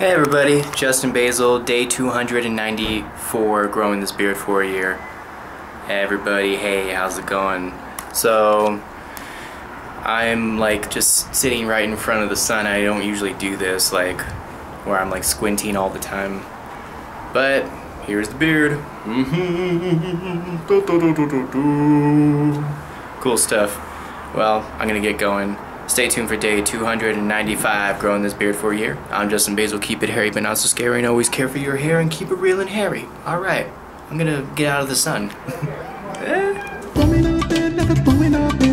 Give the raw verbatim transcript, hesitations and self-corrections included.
Hey everybody, Justin Basil, day two hundred ninety-four, growing this beard for a year. Hey everybody, hey, how's it going? So, I'm like just sitting right in front of the sun. I don't usually do this, like, where I'm like squinting all the time. But, here's the beard. Cool stuff. Well, I'm gonna get going. Stay tuned for day two hundred ninety-five, growing this beard for a year. I'm Justin Basil, keep it hairy but not so scary, and always care for your hair and keep it real and hairy. Alright, I'm gonna get out of the sun. Eh.